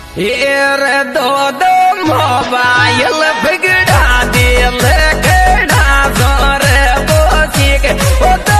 ये दो दो मोबाइल बिगड़ा दिल कड़ा जोर बोसी के